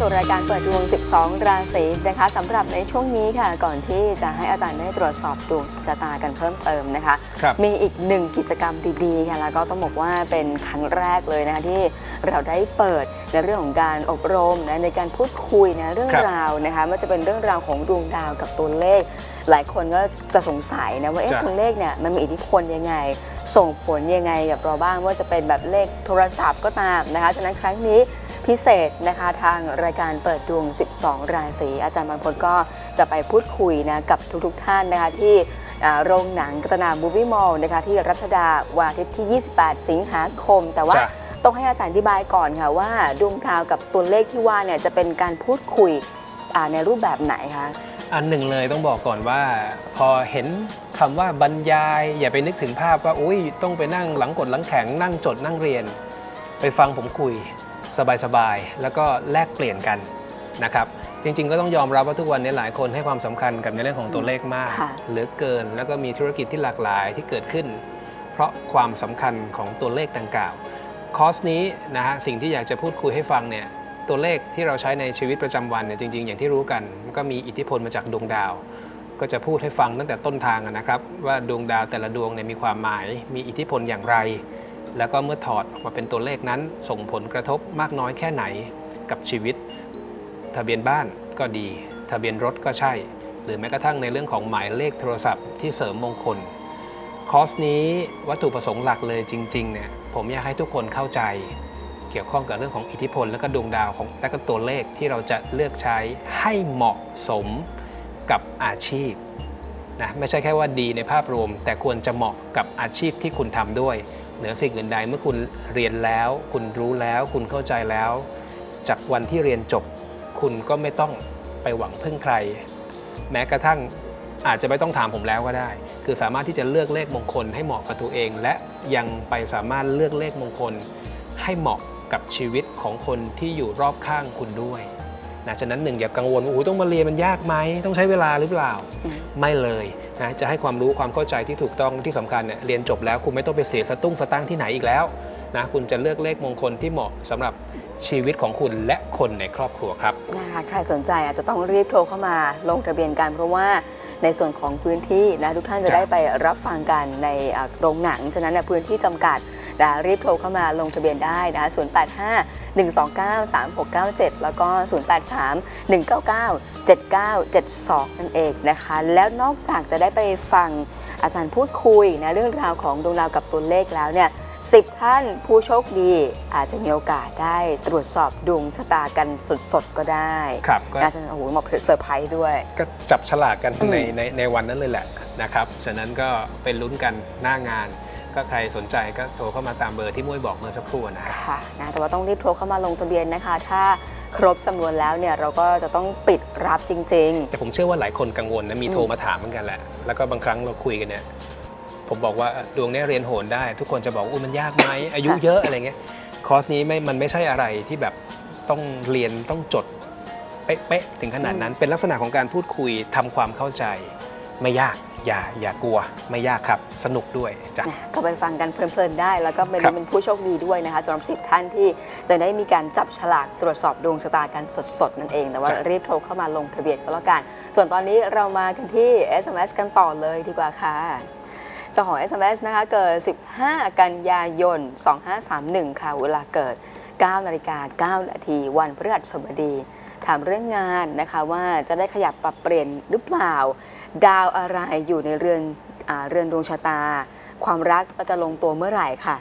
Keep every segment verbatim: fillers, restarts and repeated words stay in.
สู่รายการเปิดดวง สิบสอง ราศีนะคะสำหรับในช่วงนี้ค่ะก่อนที่จะให้อาจารย์ได้ตรวจสอบดวงชะตากันเพิ่มเติมนะคะมีอีกหนึ่งกิจกรรมดีๆค่ะแล้วก็ต้องบอกว่าเป็นครั้งแรกเลยนะคะที่เราได้เปิดในเรื่องของการอบรมนะในการพูดคุยนะเรื่องราวนะคะไม่ว่าจะเป็นเรื่องราวของดวงดาวกับตัวเลขหลายคนก็จะสงสัยนะว่าเอ๊ะตัวเลขเนี่ยมันมีอิทธิพลยังไงส่งผลยังไงกับเราบ้างว่าจะเป็นแบบเลขโทรศัพท์ก็ตามนะคะฉะนั้นครั้งนี้พิเศษนะคะทางรายการเปิดดวง สิบสอง ราศีอาจารย์บางคนก็จะไปพูดคุยนะกับทุกๆท่านนะคะที่โรงหนังกัตนามูฟวี่มอลล์นะคะที่รัชดาวันอาทิตย์ที่ ยี่สิบแปด สิงหาคมแต่ว่าต้องให้อาจารย์อธิบายก่อนค่ะว่าดวงดาวกับตัวเลขที่ว่าเนี่ยจะเป็นการพูดคุยในรูปแบบไหนคะอันหนึ่งเลยต้องบอกก่อนว่าพอเห็นคำว่าบรรยายอย่าไปนึกถึงภาพว่าอุ้ยต้องไปนั่งหลังกดหลังแข็งนั่งจดนั่งเรียนไปฟังผมคุยสบายๆแล้วก็แลกเปลี่ยนกันนะครับจริงๆก็ต้องยอมรับว่าทุกวันนี้หลายคนให้ความสำคัญกับในเรื่องของตัวเลขมากเหลือเกินแล้วก็มีธุรกิจที่หลากหลายที่เกิดขึ้นเพราะความสำคัญของตัวเลขดังกล่าวคอร์สนี้นะฮะสิ่งที่อยากจะพูดคุยให้ฟังเนี่ยตัวเลขที่เราใช้ในชีวิตประจำวันเนี่ยจริงๆอย่างที่รู้กันมันก็มีอิทธิพลมาจากดวงดาวก็จะพูดให้ฟังตั้งแต่ต้นทางนะครับว่าดวงดาวแต่ละดวงเนี่ยมีความหมายมีอิทธิพลอย่างไรแล้วก็เมื่อถอดออกมาเป็นตัวเลขนั้นส่งผลกระทบมากน้อยแค่ไหนกับชีวิตทะเบียนบ้านก็ดีทะเบียนรถก็ใช่หรือแม้กระทั่งในเรื่องของหมายเลขโทรศัพท์ที่เสริมมงคลคอร์สนี้วัตถุประสงค์หลักเลยจริงๆเนี่ยผมอยากให้ทุกคนเข้าใจเกี่ยวข้องกับเรื่องของอิทธิพลและก็ดวงดาวของและก็ตัวเลขที่เราจะเลือกใช้ให้เหมาะสมกับอาชีพนะไม่ใช่แค่ว่าดีในภาพรวมแต่ควรจะเหมาะกับอาชีพที่คุณทำด้วยเหนือสิ่งอื่นใดเมื่อคุณเรียนแล้วคุณรู้แล้วคุณเข้าใจแล้วจากวันที่เรียนจบคุณก็ไม่ต้องไปหวังพึ่งใครแม้กระทั่งอาจจะไม่ต้องถามผมแล้วก็ได้คือสามารถที่จะเลือกเลขมงคลให้เหมาะกับตัวเองและยังไปสามารถเลือกเลขมงคลให้เหมาะกับชีวิตของคนที่อยู่รอบข้างคุณด้วยนะฉะนั้นหนึ่งอย่ากังวลว่าโอ้ต้องมาเรียนมันยากไหมต้องใช้เวลาหรือเปล่าไม่เลยนะจะให้ความรู้ความเข้าใจที่ถูกต้องที่สำคัญเนี่ยเรียนจบแล้วคุณไม่ต้องไปเสียสตุ้งสตางค์ที่ไหนอีกแล้วนะคุณจะเลือกเลขมงคลที่เหมาะสำหรับชีวิตของคุณและคนในครอบครัวครับนะคะใครสนใจอาจจะต้องรีบโทรเข้ามาลงทะเบียนกันเพราะว่าในส่วนของพื้นที่นะทุกท่านจะได้ไปรับฟังกันในโรงหนังฉะนั้นพื้นที่จำกัดนะรีบโทรเข้ามาลงทะเบียนได้นะศูนย์ แปด ห้า หนึ่ง สอง เก้า สาม หก เก้า เจ็ดแล้วก็ศูนย์ แปด สาม หนึ่ง เก้า เก้า เจ็ด เก้า เจ็ด สองนั่นเองนะคะแล้วนอกจากจะได้ไปฟังอาจารย์พูดคุยนะเรื่องราวของดวงดาวกับตัวเลขแล้วเนี่ยสิบท่านผู้โชคดีอาจจะมีโอกาสได้ตรวจสอบดวงชะตากันสดๆก็ได้ครับอาจารย์โอ้โหมาเซอร์ไพรส์ด้วยก็จับฉลากกันในในในวันนั้นเลยแหละนะครับฉะนั้นก็เป็นลุ้นกันหน้างานก็ใครสนใจก็โทรเข้ามาตามเบอร์ที่มุ้ยบอกเมื่อสักครู่นะค่ะนะแต่ว่าต้องรีบโทรเข้ามาลงทะเบียนนะคะถ้าครบจำนวนแล้วเนี่ยเราก็จะต้องปิดรับจริงๆแต่ผมเชื่อว่าหลายคนกังวลนะมีโทรมาถามเหมือนกันแหละแล้วก็บางครั้งเราคุยกันเนี่ยผมบอกว่าดวงนี้เรียนโหรได้ทุกคนจะบอกอุ้ยมันยากไหมอายุเยอะอะไรเงี้ยคอร์สนี้ไม่มันไม่ใช่อะไรที่แบบต้องเรียนต้องจดเป๊ะๆถึงขนาดนั้นเป็นลักษณะของการพูดคุยทำความเข้าใจไม่ยากอย่าอย่ากลัวไม่ยากครับสนุกด้วยจ้ะก็ไปฟังกันเพลินๆได้แล้วก็เป็นผู้โชคดีด้วยนะคะสำหรับสิบท่านที่จะได้มีการจับฉลากตรวจสอบดวงชะตากันสดๆนั่นเองแต่ว่ารีบโทรเข้ามาลงทะเบียนก็แล้วกันส่วนตอนนี้เรามากันที่ เอส เอ็ม เอส กันต่อเลยดีกว่าค่ะเจ้าของ เอส เอ็ม เอส นะคะเกิดสิบห้ากันยายนสองห้าสามหนึ่งค่ะเวลาเกิดเก้านาฬิกาเก้านาทีวันพฤหัสบดีถามเรื่องงานนะคะว่าจะได้ขยับปรับเปลี่ยนหรือเปล่าดาวอะไรอยู่ในเรือนอ่าเรือนดวงชะตาความรักจะลงตัวเมื่อไหร่ค่ะ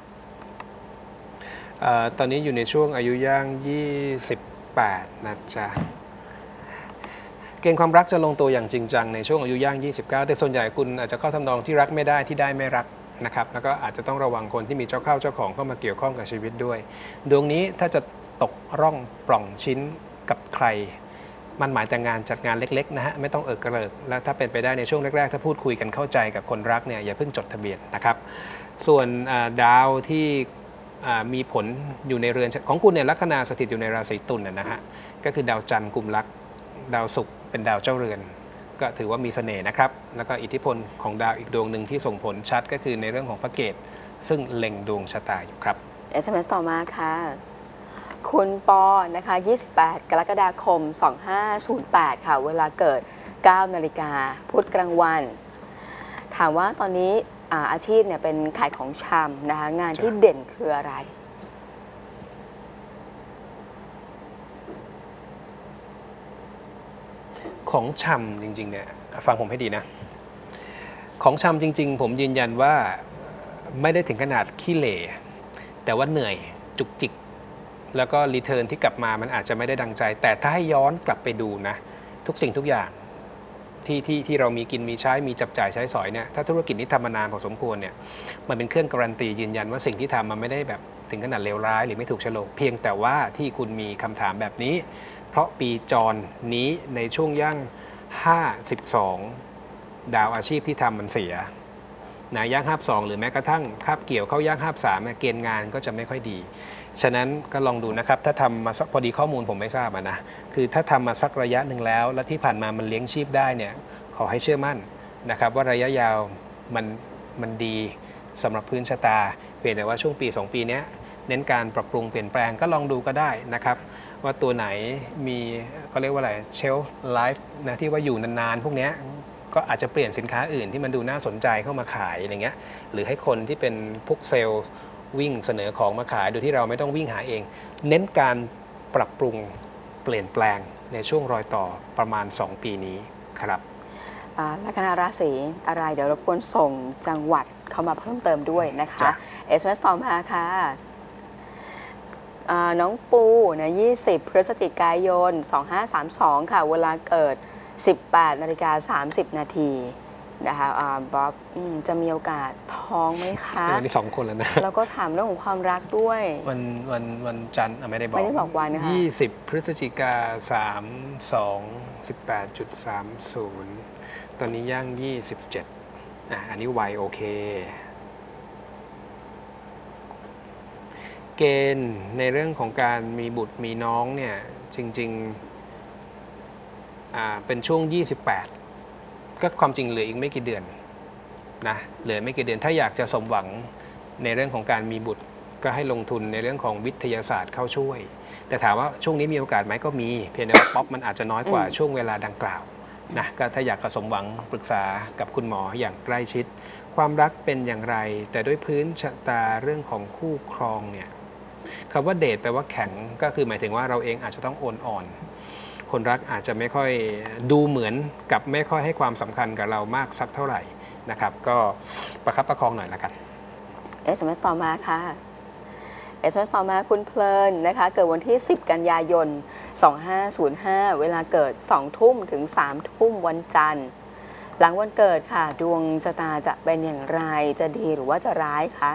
ตอนนี้อยู่ในช่วงอายุย่างยี่สิบแปดนะจ๊ะเกณฑ์ความรักจะลงตัวอย่างจริงจังในช่วงอายุย่างยี่สิบเก้าแต่ส่วนใหญ่คุณอาจจะเข้าทำนองที่รักไม่ได้ที่ได้ไม่รักนะครับแล้วก็อาจจะต้องระวังคนที่มีเจ้าเข้าเจ้าของเข้ามาเกี่ยวข้องกับชีวิตด้วยดวงนี้ถ้าจะตกร่องปล่องชิ้นกับใครมันหมายแต่งงานจัดงานเล็กๆนะฮะไม่ต้องเอิกกระเริกแล้วถ้าเป็นไปได้ในช่วงแรกๆถ้าพูดคุยกันเข้าใจกับคนรักเนี่ยอย่าเพิ่งจดทะเบียนนะครับส่วนดาวที่มีผลอยู่ในเรือนของคุณเนี่ยลัคนาสถิตอยู่ในราศีตุลนะฮะก็คือดาวจันทร์กุมลักดาวศุกร์เป็นดาวเจ้าเรือนก็ถือว่ามีเสน่ห์นะครับแล้วก็อิทธิพลของดาวอีกดวงหนึ่งที่ส่งผลชัดก็คือในเรื่องของพระเกตซึ่งเล็งดวงชะตาอยู่ครับเอส เอ็ม เอส ต่อมาค่ะคุณปอนะคะยี่สิบแปดกรกฎาคมสองห้าศูนย์แปดค่ะเวลาเกิดเก้านาฬิกาพุธกลางวันถามว่าตอนนี้อาอาชีพเนี่ยเป็นขายของชำนะคะงานที่เด่นคืออะไรของชำจริงๆเนี่ยฟังผมให้ดีนะของชำจริงๆผมยืนยันว่าไม่ได้ถึงขนาดขี้เหร่แต่ว่าเหนื่อยจุกจิกแล้วก็รีเทิร์นที่กลับมามันอาจจะไม่ได้ดังใจแต่ถ้าให้ย้อนกลับไปดูนะทุกสิ่งทุกอย่างที่ที่ที่เรามีกินมีใช้มีจับจ่ายใช้สอยเนี่ยถ้าธุรกิจนี้ทำมานานพอสมควรเนี่ยมันเป็นเครื่องการันตียืนยันว่าสิ่งที่ทำมันไม่ได้แบบถึงขนาดเลวร้ายหรือไม่ถูกโฉลกเพียงแต่ว่าที่คุณมีคำถามแบบนี้เพราะปีจรนี้ในช่วงย่างห้าสิบสองดาวอาชีพที่ทำมันเสียนะย่างห้าสองหรือแม้กระทั่งคาบเกี่ยวเข้าย่างห้าสามเกณฑ์งานก็จะไม่ค่อยดีฉะนั้นก็ลองดูนะครับถ้าทำมาสักพอดีข้อมูลผมไม่ทราบนะคือถ้าทำมาสักระยะหนึ่งแล้วและที่ผ่านมามันเลี้ยงชีพได้เนี่ยขอให้เชื่อมั่นนะครับว่าระยะยาวมันมันดีสำหรับพื้นชะตาเพียงแต่ว่าช่วงปีสองปีนี้เน้นการปรับปรุงเปลี่ยนแปลงก็ลองดูก็ได้นะครับว่าตัวไหนมีเขาเรียกว่าอะไรเชลฟ์ไลฟ์นะที่ว่าอยู่นานๆพวกนี้ก็อาจจะเปลี่ยนสินค้าอื่นที่มันดูน่าสนใจเข้ามาขายอะไรเงี้ยหรือให้คนที่เป็นพวกเซลล์วิ่งเสนอของมาขายโดยที่เราไม่ต้องวิ่งหาเองเน้นการปรับปรุงเปลี่ยนแปลงในช่วงรอยต่อประมาณสองปีนี้ครับลัคนาราศีอะไรเดี๋ยวรบกวนส่งจังหวัดเข้ามาเพิ่มเติมด้วยนะคะเอสเอ็มเอสต่อมาค่ะน้องปูนะยี่สิบพฤศจิกายนสองห้าสามสองค่ะเวลาเกิดสิบแปดนาฬิกาสามสิบนาทีนะคะบ๊อบจะมีโอกาสท้องไหมคะอันนี้สองคนแล้วนะแล้วก็ถามเรื่องของความรักด้วยวันวันวันจันทร์ไม่ได้บอกไม่ได้บอกวันนะคะยี่สิบพฤศจิกาสามสองสิบแปดจุดสามศูนย์ตอนนี้ย่างยี่สิบเจ็ดอ่ะอันนี้วัยโอเคเกณฑ์ในเรื่องของการมีบุตรมีน้องเนี่ยจริงๆอ่าเป็นช่วงยี่สิบแปดก็ความจริงเหลืออีกไม่กี่เดือนนะเหลือไม่กี่เดือนถ้าอยากจะสมหวังในเรื่องของการมีบุตรก็ให้ลงทุนในเรื่องของวิทยาศาสตร์เข้าช่วยแต่ถามว่าช่วงนี้มีโอกาสไหมก็มีเพียงแต่ว่าป๊อปมันอาจจะน้อยกว่าช่วงเวลาดังกล่าวนะก็ถ้าอยากจะสมหวังปรึกษากับคุณหมออย่างใกล้ชิดความรักเป็นอย่างไรแต่ด้วยพื้นชะตาเรื่องของคู่ครองเนี่ยคำว่าเดทแปลว่าแข็งก็คือหมายถึงว่าเราเองอาจจะต้องโอนอ่อนคนรักอาจจะไม่ค่อยดูเหมือนกับไม่ค่อยให้ความสำคัญกับเรามากสักเท่าไหร่นะครับก็ประคับประคองหน่อยละกันเอส เอ็ม เอส ต่อมาค่ะ เอส เอ็ม เอส ต่อมาคุณเพลินนะคะเกิดวันที่สิบกันยายนสองห้าศูนย์ห้าเวลาเกิดสองทุ่มถึงสามทุ่มวันจันทร์หลังวันเกิดค่ะดวงชะตาจะเป็นอย่างไรจะดีหรือว่าจะร้ายคะ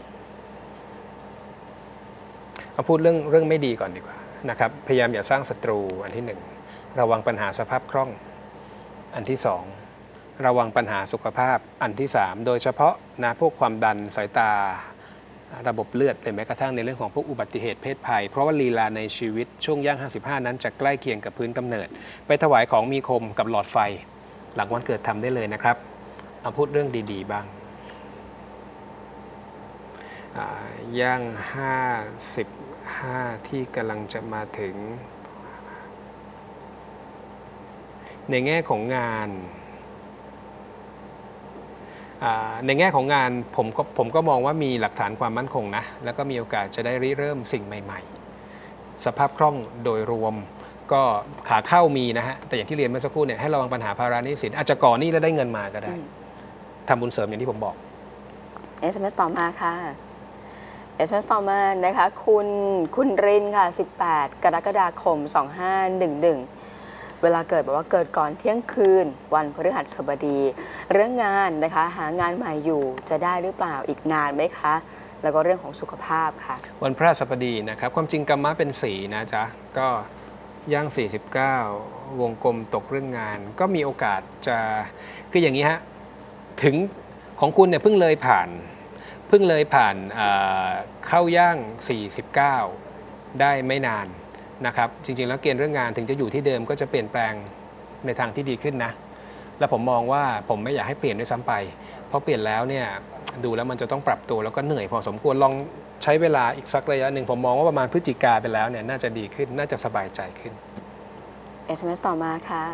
เอาพูดเรื่องเรื่องไม่ดีก่อนดีกว่านะครับพยายามอย่าสร้างศัตรูอันที่หนึ่งระวังปัญหาสภาพคล่องอันที่สองระวังปัญหาสุขภาพอันที่สามโดยเฉพาะนะพวกความดันสายตาระบบเลือดหรือแม้กระทั่งในเรื่องของพวกอุบัติเหตุเพศภัยเพราะว่าลีลาในชีวิตช่วงย่างห้าสิบห้านั้นจะใกล้เคียงกับพื้นกำเนิดไปถวายของมีคมกับหลอดไฟหลังวันเกิดทำได้เลยนะครับเอาพูดเรื่องดีๆบ้างย่างห้าสิบห้าที่กำลังจะมาถึงในแง่ของงานในแง่ของงานผมก็ผมก็มองว่ามีหลักฐานความมั่นคงนะแล้วก็มีโอกาสจะได้ริเริ่มสิ่งใหม่ๆสภาพคล่องโดยรวมก็ขาเข้ามีนะฮะแต่อย่างที่เรียนเมื่อสักครู่เนี่ยให้ระวังปัญหาภาระหนี้สินอาจจะก่อหนี้แล้วได้เงินมาก็ได้ทำบุญเสริมอย่างที่ผมบอกเอส เอ็ม เอส ต่อมาค่ะเอส เอ็ม เอส ต่อมานะคะคุณคุณรินค่ะสิบแปดกรกฎาคมสองห้าหนึ่งหนึ่งเวลาเกิดแบบว่าเกิดก่อนเที่ยงคืนวันพฤหัสบดีเรื่องงานนะคะหางานใหม่อยู่จะได้หรือเปล่าอีกนานไหมคะแล้วก็เรื่องของสุขภาพค่ะวันพฤหัสบดีนะครับความจริงกรรมะเป็นสีนะจ๊ะก็ย่างสี่สิบเก้าวงกลมตกเรื่องงานก็มีโอกาสจะคืออย่างนี้ฮะถึงของคุณเนี่ยเพิ่งเลยผ่านเพิ่งเลยผ่านเข้าย่างสี่สิบเก้าได้ไม่นานนะครับจริงๆแล้วเกณฑ์เรื่องงานถึงจะอยู่ที่เดิมก็จะเปลี่ยนแปลงในทางที่ดีขึ้นนะแล้วผมมองว่าผมไม่อยากให้เปลี่ยนด้วยซ้ำไปพอเปลี่ยนแล้วเนี่ยดูแล้วมันจะต้องปรับตัวแล้วก็เหนื่อยพอสมควรลองใช้เวลาอีกสักระยะหนึ่งผมมองว่าประมาณพฤศจิกาไปแล้วเนี่ยน่าจะดีขึ้นน่าจะสบายใจขึ้นเอส เอ็ม เอส ต่อมาค่ะ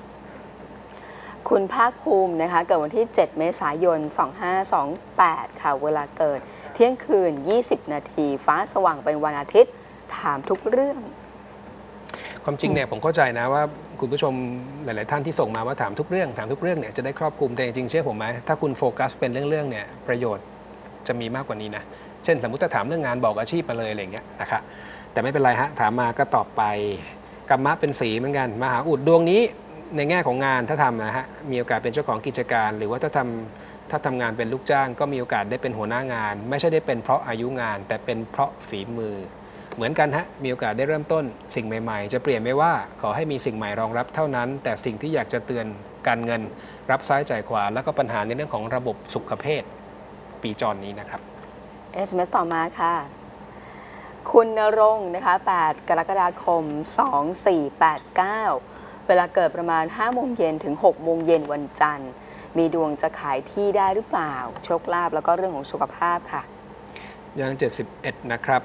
คุณภาคภูมินะคะเกิดวันที่เจ็ดเมษายนสองห้าสองแปดค่ะเวลาเกิดเที่ยงคืนยี่สิบนาทีฟ้าสว่างเป็นวันอาทิตย์ถามทุกเรื่องความจริงเนี่ยผมเข้าใจนะว่าคุณผู้ชมหลาย ๆ ท่านที่ส่งมาว่าถามทุกเรื่องถามทุกเรื่องเนี่ยจะได้ครอบคลุมแต่จริงๆเชื่อผมไหมถ้าคุณโฟกัสเป็นเรื่องๆเนี่ยประโยชน์จะมีมากกว่านี้นะเช่นสมมติถ้าถามเรื่องงานบอกอาชีพมาเลยอะไรอย่างเงี้ยนะครับแต่ไม่เป็นไรฮะถามมาก็ตอบไปกรรมะเป็นสีเหมือนกันมหาอุดดวงนี้ในแง่ของงานถ้าทำนะฮะมีโอกาสเป็นเจ้าของกิจการหรือว่าถ้าทำถ้าทำงานเป็นลูกจ้างก็มีโอกาสได้เป็นหัวหน้างานไม่ใช่ได้เป็นเพราะอายุงานแต่เป็นเพราะฝีมือเหมือนกันฮะมีโอกาสได้เริ่มต้นสิ่งใหม่ๆจะเปลี่ยนไม่ว่าขอให้มีสิ่งใหม่รองรับเท่านั้นแต่สิ่งที่อยากจะเตือนการเงินรับซ้ายจ่ายขวาแล้วก็ปัญหาในเรื่องของระบบสุขภาพปีจรนี้นะครับเอส เอ็ม เอส ต่อมาค่ะคุณณรงค์นะคะแปดกรกฎาคมสองสี่แปดเก้าเวลาเกิดประมาณห้าโมงเย็นถึงหกโมงเย็นวันจันทร์มีดวงจะขายที่ได้หรือเปล่าโชคลาภแล้วก็เรื่องของสุขภาพค่ะยังเจ็ดสิบเอ็ดนะครับ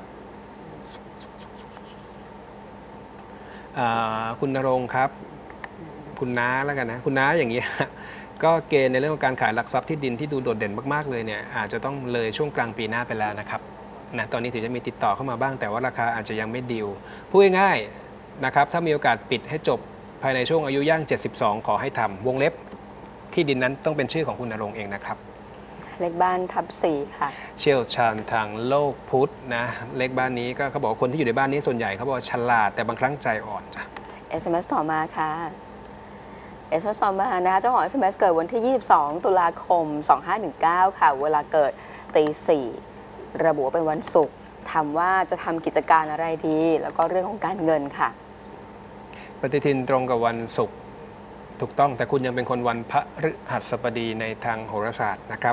คุณณรงค์ครับคุณน้าแล้วกันนะคุณน้าอย่างนี้ก็เกณฑ์ในเรื่องของการขายหลักทรัพย์ที่ดินที่ดูโดดเด่นมากๆเลยเนี่ยอาจจะต้องเลยช่วงกลางปีหน้าไปแล้วนะครับนะตอนนี้ถึงจะมีติดต่อเข้ามาบ้างแต่ว่าราคาอาจจะยังไม่ดีลพูดง่ายๆนะครับถ้ามีโอกาสปิดให้จบภายในช่วงอายุย่างเจ็ดสิบสองขอให้ทำวงเล็บที่ดินนั้นต้องเป็นชื่อของคุณณรงค์เองนะครับเลขบ้านทับสี่ค่ะเชี่ยวชาญทางโลกพุทธนะเลขบ้านนี้ก็เขาบอกคนที่อยู่ในบ้านนี้ส่วนใหญ่เขาบอกฉลาดแต่บางครั้งใจอ่อนจ้ะเอส เอ็ม เอส ต่อมาค่ะ เอส เอ็ม เอส ต่อมานะคะเจ้าของ เอส เอ็ม เอส เกิดวันที่ยี่สิบสองตุลาคมสองห้าหนึ่งเก้าค่ะเวลาเกิดตีสี่ระบุเป็นวันศุกร์ถามว่าจะทำกิจการอะไรดีแล้วก็เรื่องของการเงินค่ะปฏิทินตรงกับวันศุกร์ถูกต้องแต่คุณยังเป็นคนวันพฤหัสบดีในทางโหราศาสตร์นะครับ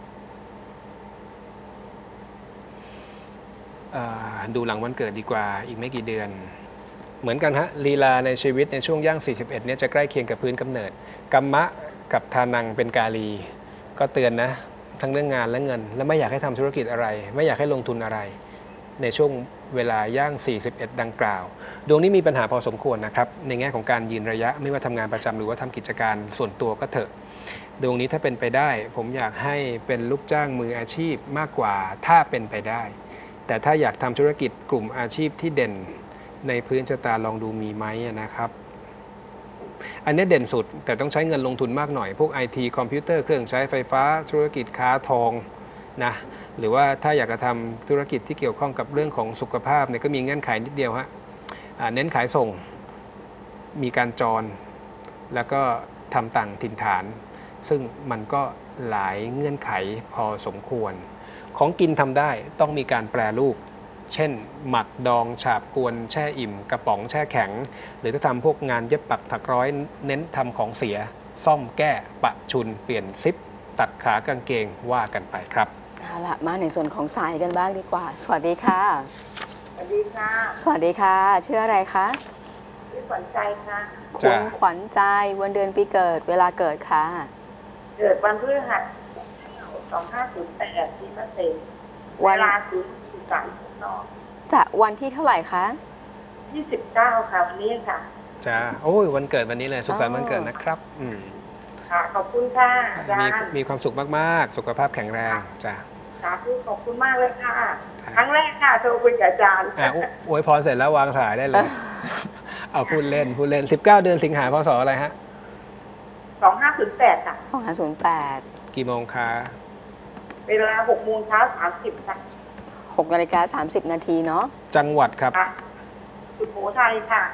ดูหลังวันเกิดดีกว่าอีกไม่กี่เดือนเหมือนกันฮะลีลาในชีวิตในช่วงย่างสี่สิบเอ็ดเนี่ยจะใกล้เคียงกับพื้นกำเนิดกัมมะกับทานังเป็นกาลีก็เตือนนะทั้งเรื่องงานและเงินและไม่อยากให้ทำธุรกิจอะไรไม่อยากให้ลงทุนอะไรในช่วงเวลาย่างสี่สิบเอ็ดดังกล่าวดวงนี้มีปัญหาพอสมควรนะครับในแง่ของการยืนระยะไม่ว่าทำงานประจำหรือว่าทำกิจการส่วนตัวก็เถอะดวงนี้ถ้าเป็นไปได้ผมอยากให้เป็นลูกจ้างมืออาชีพมากกว่าถ้าเป็นไปได้แต่ถ้าอยากทำธุรกิจกลุ่มอาชีพที่เด่นในพื้นชะตาลองดูมีไหมนะครับอันนี้เด่นสุดแต่ต้องใช้เงินลงทุนมากหน่อยพวก ไอ ที คอมพิวเตอร์เครื่องใช้ไฟฟ้าธุรกิจค้าทองนะหรือว่าถ้าอยากจะทำธุรกิจที่เกี่ยวข้องกับเรื่องของสุขภาพเนี่ยก็มีเงื่อนไขนิดเดียวฮะเน้นขายส่งมีการจรแล้วก็ทำต่างถิ่นฐานซึ่งมันก็หลายเงื่อนไขพอสมควรของกินทำได้ต้องมีการแปรรูปเช่นหมักดองฉาบกวนแช่อิ่มกระป๋องแช่แข็งหรือถ้าทำพวกงานเย็บปักถักร้อยเน้นทำของเสียซ่อมแก้ปะชุนเปลี่ยนซิปตัดขากางเกงว่ากันไปครับเอาละมาในส่วนของสายกันบ้างดีกว่าสวัสดีค่ะสวัสดีค่ะสวัสดีค่ะชื่ออะไรคะชื่อขวัญใจค่ะคุณขวัญใจวันเดือนปีเกิดเวลาเกิดค่ะเกิดวันพฤหัสสองห้าศูนย์แปดที่มะเสงเวลาศูนย์สามนอกจะวันที่เท่าไหร่คะยี่สิบเก้าค่ะวันนี้ค่ะจ้าโอ้ยวันเกิดวันนี้เลยสุขสันต์วันเกิดนะครับอืมค่ะขอบคุณค่ะอาจารย์มีความสุขมากๆสุขภาพแข็งแรงจ้าสาธุขอบคุณมากเลยค่ะครั้งแรกค่ะโทรคุยกับอาจารย์อ่ะอวยพรเสร็จแล้ววางสายได้เลยเอาพูดเล่นพูดเล่นสิบเก้าเดือนสิงหาคมพศอะไรฮะสองห้าศูนย์แปดค่ะสองห้าศูนย์แปดกี่โมงคะเวลาหกโมงเช้าสามสิบค่ะหกนาฬิกาสามสิบนาทีเนาะจังหวัดครับสุโขทัยค่ะ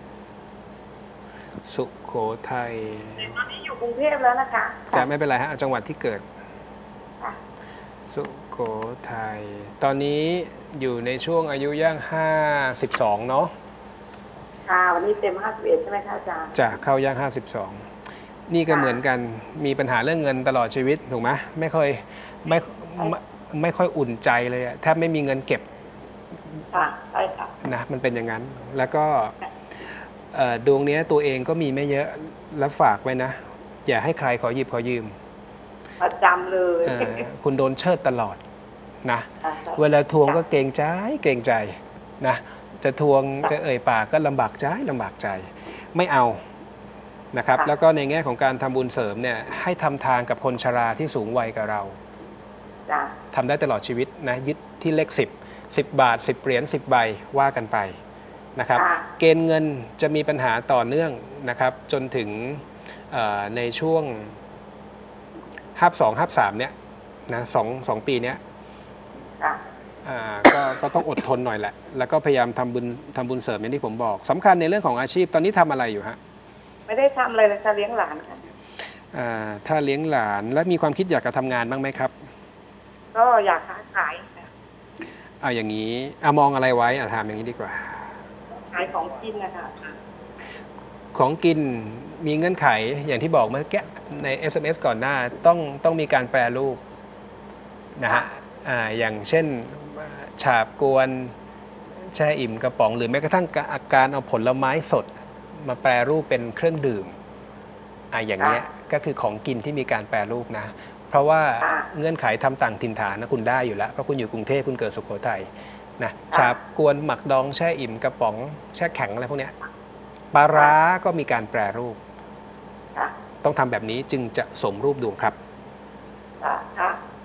สุโขทัยตอนนี้อยู่กรุงเทพแล้วนะคะแต่ไม่เป็นไรฮะจังหวัดที่เกิดสุโขทัยตอนนี้อยู่ในช่วงอายุย่างห้าสิบสองเนาะค่ะวันนี้เต็มห้าสิบเอ็ดใช่ไหมคะอาจารย์จะเข้าย่างห้าสิบสองนี่ก็เหมือนกันมีปัญหาเรื่องเงินตลอดชีวิตถูกไหมไม่ค่อยไม่ไม่ค่อยอุ่นใจเลยแทบไม่มีเงินเก็บค่ะใช่ค่ะนะมันเป็นอย่างนั้นแล้วก็ดวงนี้ตัวเองก็มีไม่เยอะแล้วฝากไว้นะอย่าให้ใครขอหยิบขอยืมประจำเลยเอ่อคุณโดนเชิดตลอดนะค่ะเวลาทวงก็เกรงใจเกรงใจนะจะทวงจะเอ่ยปากก็ลำบากใจลำบากใจไม่เอานะครับ แล้วก็ในแง่ของการทำบุญเสริมเนี่ยให้ทำทานกับคนชราที่สูงวัยกับเราจ้ะทำได้ตลอดชีวิตนะยึดที่เลขสิบ สิบบาทสิบเหรียญสิบใบว่ากันไปนะครับค่ะเกณฑ์เงินจะมีปัญหาต่อเนื่องนะครับจนถึงเอ่อในช่วงห้าสองห้าสามเนี่ยนะสองสองปีเนี้ยค่ะอ่าก็ก็ต้องอดทนหน่อยแหละ แล้วก็พยายามทำบุญทำบุญเสริมอย่างที่ผมบอกสำคัญในเรื่องของอาชีพตอนนี้ทำอะไรอยู่ฮะไม่ได้ทำอะไรเลยจะเลี้ยงหลานค่ะอ่าถ้าเลี้ยงหลานและมีความคิดอยากจะทำงานบ้างไหมครับก็อยากค้าขายค่ะเอาอย่างนี้เอามองอะไรไว้อ่ะถามอย่างนี้ดีกว่าขายของกินนะคะของกินมีเงื่อนไขอย่างที่บอกเมื่อกี้ใน เอส เอ็ม เอส ก่อนหน้าต้องต้องมีการแปรรูปนะฮะอ่าอย่างเช่นฉาบกวนแช่อิ่มกระป๋อง หรือแม้กระทั่งอาการเอาผลไม้สดมาแปรรูปเป็นเครื่องดื่มอ่าอย่างเงี้ยก็คือของกินที่มีการแปรรูปนะเพราะว่าเงื่อนไขทำต่างถิ่นฐานนะคุณได้อยู่แล้วเพราะคุณอยู่กรุงเทพคุณเกิดสุโขทัยนะฉาบกวนหมักดองแช่อิ่มกระป๋องแช่แข็งอะไรพวกเนี้ยปลาร้าก็มีการแปรรูปค่ะต้องทำแบบนี้จึงจะสมรูปดวงครับค่ะค่ะ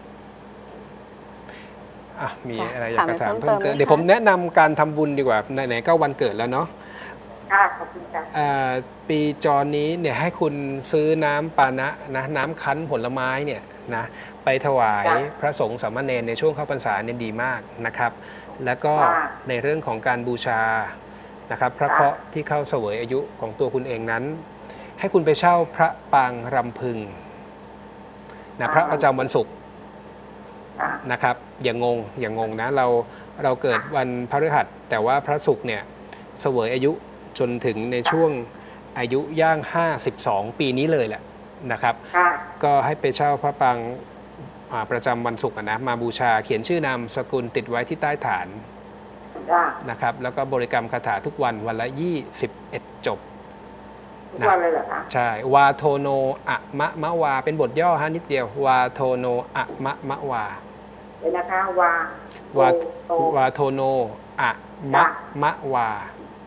อ่ะมีค่ะอะไรอยากจะถามถามเพิ่เพิ่มมเติมไหมเติมคะเดี๋ยวผมแนะนำการทำบุญดีกว่าไหนๆก็วันเกิดแล้วเนาะค่ะขอบคุณค่ะอ่าปีจรนี้เนี่ยให้คุณซื้อน้ำปานะนะน้ำคั้นผลไม้เนี่ยนะไปถวายจ้ะพระสงฆ์สามเณรในช่วงเข้าพรรษาเนี่ยดีมากนะครับ แล้วก็ค่ะในเรื่องของการบูชานะครับพระค่ะเคราะห์ที่เข้าเสวยอายุของตัวคุณเองนั้น ให้คุณไปเช่าพระปางรำพึงนะพระประจำวันศุกร์ค่ะนะครับอย่างงงอย่างงงนะเราเราเกิดวันพฤหัสแต่ว่าพระศุกร์เนี่ยเสวยอายุจนถึงในช่วงอายุย่างห้าสิบสองปีนี้เลยแหละนะครับค่ะก็ให้ไปเช่าพระปางอ่าประจำวันศุกร์อะนะมาบูชาเขียนชื่อนามสกุลติดไว้ที่ใต้ฐานจ้ะนะครับแล้วก็บริกรรมคาถาทุกวันวันละยี่สิบเอ็ดจบทุกวันเลยเหรอคะใช่วาโทโนอะมะมะวาเป็นบทย่อฮะนิดเดียววาโทโนอะมะมะวาเดี๋ยวนะคะวาวาโตวาโทโนอะมะมะวา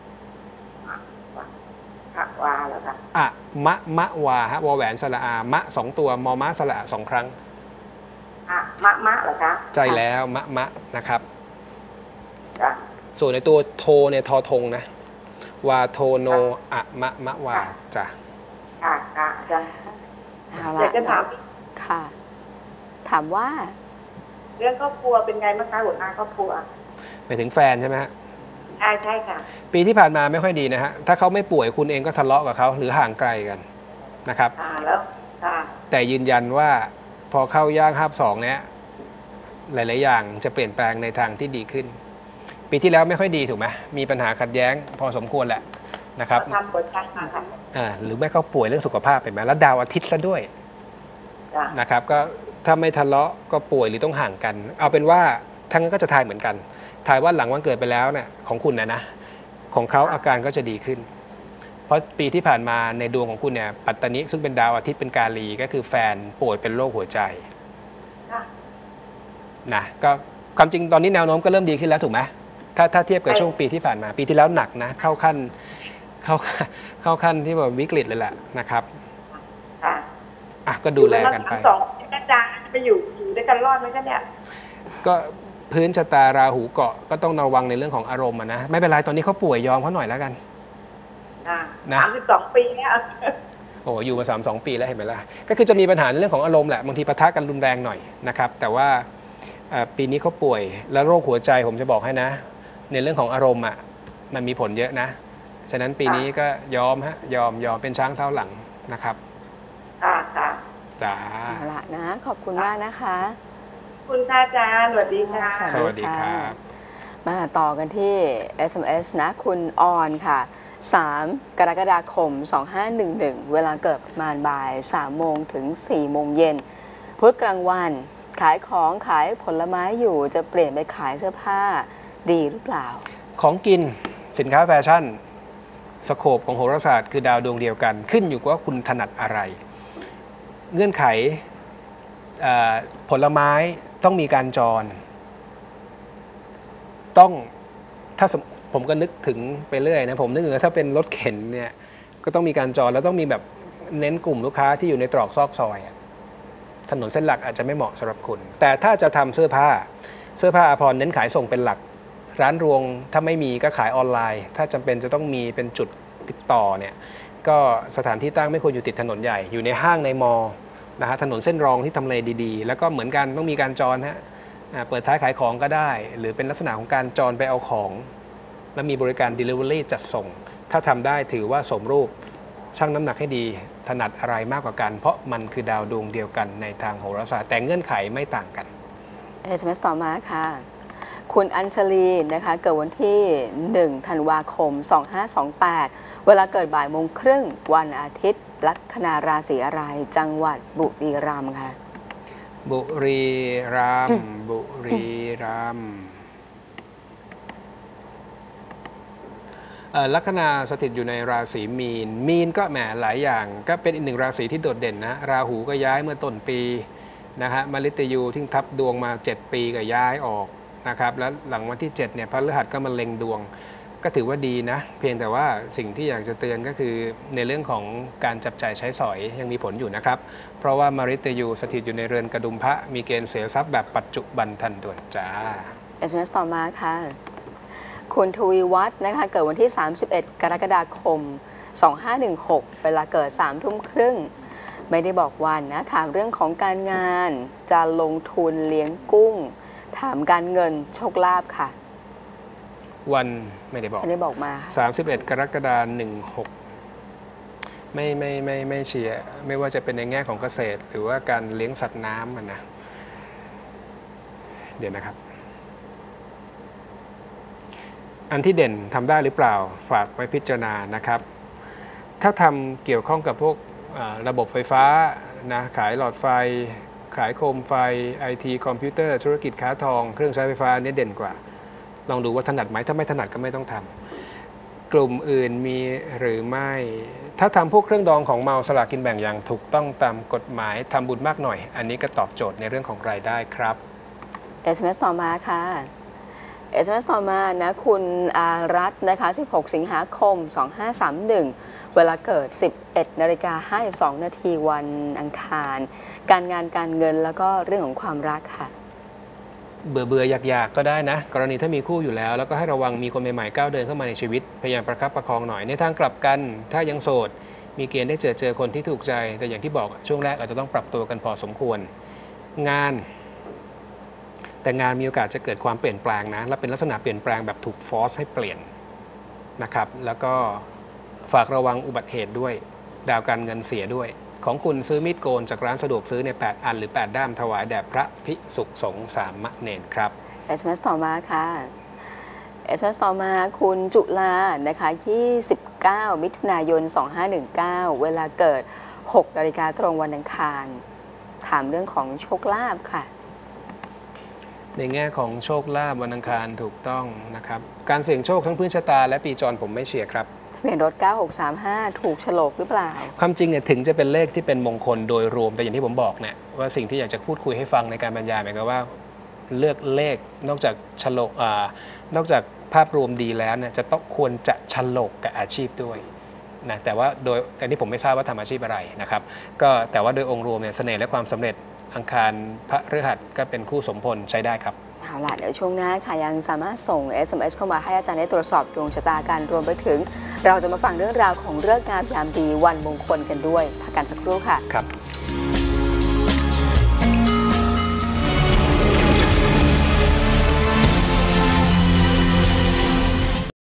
ค่ะวาเหรอคะอะมะมะวาฮะวอแหวนสระอามะสองตัวมอม้าสระอาสองครั้งอ่ะมะมะเหรอคะใจแล้วมะมะนะครับจ้ะส่วนในตัวโทเนี่ยทอทงนะวาโทโนอะมะมะวาจ้ะค่ะค่ะจ้ะเอาอยาละกจะถามค่ะ ถามว่าเรื่องครอบครัวเป็นไงบ้างคะหัวหน้าครอบครัวไปถึงแฟนใช่ไหมฮะใช่ใช่ค่ะปีที่ผ่านมาไม่ค่อยดีนะฮะถ้าเขาไม่ป่วยคุณเองก็ทะเลาะกับเขาหรือห่างไกลกันนะครับอ่าแล้วค่ะแต่ยืนยันว่าพอเข้าย่างห้าสองเนี้ยหลาย ๆ อย่างจะเปลี่ยนแปลงในทางที่ดีขึ้น ปีที่แล้วไม่ค่อยดีถูกไหมมีปัญหาขัดแย้งพอสมควรแหละนะครับทำหัวใจมาค่ะอ่าหรือไม่เขาป่วยเรื่องสุขภาพเป็นไหมแล้วดาวอาทิตย์ซะด้วยจ้ะนะครับก็ถ้าไม่ทะเลาะก็ป่วยหรือต้องห่างกัน เอาเป็นว่าทั้งนั้นก็จะทายเหมือนกันทายว่าหลังวันเกิดไปแล้วเนี่ยของคุณนะนะของเขาอาการก็จะดีขึ้น เพราะปีที่ผ่านมาในดวงของคุณเนี่ยปัตตานิซึ่งเป็นดาวอาทิตย์เป็นกาลีก็คือแฟนป่วยเป็นโรคหัวใจค่ะนะก็ความจริงตอนนี้แนวโน้มก็เริ่มดีขึ้นแล้วถูกไหมถ้าถ้าเทียบกับช่วงปีที่ผ่านมา ปีที่แล้วหนักนะเข้าขั้นเข้าเข้าขั้นที่แบบวิกฤตเลยแหละนะครับค่ะอ่ะก็ดูแลกันไปทั้งสองอาจารย์ไปอยู่อยู่ด้วยกันรอดไหมคะเนี่ยก็พื้นชะตาราหูเกาะก็ต้องระวังในเรื่องของอารมณ์อะนะไม่เป็นไรตอนนี้เขาป่วยยอมเขาหน่อยแล้วกันอ่านะสามสิบสองปีแล้วโอ้อยู่มาสามสองปีแล้วเห็นไหมล่ะก็คือจะมีปัญหาในเรื่องของอารมณ์แหละบางทีปะทะกันรุนแรงหน่อยนะครับแต่ว่าเอ่อปีนี้เขาป่วยแล้วโรคหัวใจผมจะบอกให้นะ ในเรื่องของอารมณ์อ่ะมันมีผลเยอะนะฉะนั้นปีนี้ก็ยอมฮะยอมยอมเป็นช้างเท้าหลังนะครับค่ะค่ะจ้าเอาละนะ ขอบคุณมากนะคะคุณค่ะอาจารย์สวัสดีค่ะสวัสดีครับมาต่อกันที่ เอส เอ็ม เอส นะ คุณออนค่ะ สาม กรกฎาคม สองห้าหนึ่งหนึ่ง เวลาเกิดประมาณบ่าย สามโมงถึง สี่โมงเย็นพุธกลางวัน ขายของขายผลไม้อยู่จะเปลี่ยนไปขายเสื้อผ้าดีหรือเปล่าของกินสินค้าแฟชั่นสโคปของโหราศาสตร์คือดาวดวงเดียวกัน ขึ้นอยู่กับว่าคุณถนัดอะไร เงื่อนไขผลไม้ต้องมีการจรต้องถ้าผมก็นึกถึงไปเรื่อยนะผมนึกถึงถ้าเป็นรถเข็นเนี่ยก็ต้องมีการจรแล้วต้องมีแบบเน้นกลุ่มลูกค้าที่อยู่ในตรอกซอกซอยถนนเส้นหลักอาจจะไม่เหมาะสำหรับคุณแต่ถ้าจะทำเสื้อผ้าเสื้อผ้าอาภรณ์เน้นขายส่งเป็นหลักร้านรวงถ้าไม่มีก็ขายออนไลน์ถ้าจำเป็นจะต้องมีเป็นจุดติดต่อเนี่ยก็สถานที่ตั้งไม่ควรอยู่ติดถนนใหญ่อยู่ในห้างในมอนะฮะถนนเส้นรองที่ทำเลดีๆแล้วก็เหมือนกันต้องมีการจรฮะเปิดท้ายขายของก็ได้หรือเป็นลักษณะของการจรไปเอาของแล้วมีบริการ Delivery จัดส่งถ้าทำได้ถือว่าสมรูปชั่งน้ำหนักให้ดีถนัดอะไรมากกว่ากันเพราะมันคือดาวดวงเดียวกันในทางโหราศาสตร์แต่เงื่อนไขไม่ต่างกันเอส เอ็ม เอส ต่อมาค่ะคุณอัญชลีนะคะเกิดวันที่หนึ่งธันวาคมสองห้าสองแปดเวลาเกิดบ่ายโมงครึ่งวันอาทิตย์ลัคนาราศีอะไรจังหวัดบุรีรัมย์ค่ะบุรีรัมย์บุรีรัมย์ลัคนาสถิตอยู่ในราศีมีนมีนก็แหมหลายอย่างก็เป็นอีกหนึ่งราศีที่โดดเด่นนะราหูก็ย้ายเมื่อต้นปีนะฮะมฤตยูที่ทับดวงมาเจ็ดปีก็ย้ายออกนะครับแล้วหลังวันที่เจ็ดเนี่ยพฤหัสก็มาเล็งดวงก็ถือว่าดีนะเพียงแต่ว่าสิ่งที่อยากจะเตือนก็คือในเรื่องของการจับจ่ายใช้สอยยังมีผลอยู่นะครับเพราะว่ามฤตยูสถิตอยู่ในเรือนกระดุมพระมีเกณฑ์เสียทรัพย์แบบปัจจุบันทันด่วนจ้าเอส เอ็ม เอส ต่อมาค่ะคุณทวีวัฒน์นะคะเกิดวันที่ สามสิบเอ็ด กรกฎาคม สองห้าหนึ่งหก เวลาเกิด สามทุ่มครึ่งไม่ได้บอกวันนะถามเรื่องของการงานจะลงทุนเลี้ยงกุ้งถามการเงินโชคลาภค่ะวันไม่ได้บอกไม่ได้บอกมาสามสิบเอ็ดกรกฎาคมหนึ่งหกไม่ไม่ไม่ไม่เชียร์ไม่ว่าจะเป็นในแง่ของเกษตรหรือว่าการเลี้ยงสัตว์น้ำมันนะเดี๋ยวนะครับอันที่เด่นทำได้หรือเปล่าฝากไว้พิจารณานะครับถ้าทำเกี่ยวข้องกับพวกระบบไฟฟ้านะขายหลอดไฟขายโคมไฟ ไอ ที คอมพิวเตอร์ธุรกิจค้าทองเครื่องใช้ไฟฟ้านี่เด่นกว่าลองดูว่าถนัดไหมถ้าไม่ถนัดก็ไม่ต้องทำกลุ่มอื่นมีหรือไม่ถ้าทำพวกเครื่องดองของเมาสลากกินแบ่งอย่างถูกต้องตามกฎหมายทำบุญมากหน่อยอันนี้ก็ตอบโจทย์ในเรื่องของรายได้ครับเอส เอ็ม เอส ต่อมาค่ะ เอส เอ็ม เอส ต่อมานะคุณอารัตน์นะคะสิบหกสิงหาคมสองห้าสามหนึ่งเวลาเกิด สิบเอ็ดนาฬิกาห้าสิบสองนาทีวันอังคารการงานการเงินแล้วก็เรื่องของความรักค่ะเบื่อเบื่ออยากๆก็ได้นะกรณีถ้ามีคู่อยู่แล้วแล้วก็ให้ระวังมีคนใหม่ๆก้าวเดินเข้ามาในชีวิตพยายามประคับประคองหน่อยในทางกลับกันถ้ายังโสดมีเกณฑ์ได้เจอเจอคนที่ถูกใจแต่อย่างที่บอกช่วงแรกอาจจะต้องปรับตัวกันพอสมควรงานแต่งานมีโอกาสจะเกิดความเปลี่ยนแปลงนะและเป็นลักษณะเปลี่ยนแปลงแบบถูกฟอร์สให้เปลี่ยนนะครับแล้วก็ฝากระวังอุบัติเหตุด้วยดาวการเงินเสียด้วยของคุณซื้อมีดโกนจากร้านสะดวกซื้อในแปดอันหรือแปดด้ามถวายแด่พระภิกษุสงฆ์สามเณรครับเอส เอ็ม เอส ต่อมาค่ะ เอส เอ็ม เอส ต่อมาคุณจุฬานะคะยี่สิบเก้ามิถุนายนสองห้าหนึ่งเก้าเวลาเกิดหกนาฬิกาตรงวันอังคารถามเรื่องของโชคลาภค่ะในแง่ของโชคลาภวันอังคารถูกต้องนะครับการเสี่ยงโชคทั้งพื้นชะตาและปีจรผมไม่เชียร์ครับทะเบียนรถเก้าหกสามห้าถูกโฉลกหรือเปล่าความจริงเนี่ยถึงจะเป็นเลขที่เป็นมงคลโดยรวมแต่อย่างที่ผมบอกเนี่ยว่าสิ่งที่อยากจะพูดคุยให้ฟังในการบรรยายหมายความว่าเลือกเลขนอกจากโฉลกอ่านอกจากภาพรวมดีแล้วเนี่ยจะต้องควรจะโฉลกกับอาชีพด้วยนะแต่ว่าโดยอันนี้ผมไม่ทราบว่าทำอาชีพอะไรนะครับก็แต่ว่าโดยองค์รวมเนี่ยเสน่ห์และความสำเร็จอังคารพฤหัสก็เป็นคู่สมพลใช้ได้ครับเอาล่ะเดี๋ยวช่วงหน้าค่ะยังสามารถส่ง เอส เอ็ม เอส เข้ามาให้อาจารย์ได้ตรวจสอบดวงชะตากันรวมไปถึงเราจะมาฟังเรื่องราวของฤกษ์งามยามดีวันมงคลกันด้วยพักกันสักครู่ค่ะครับ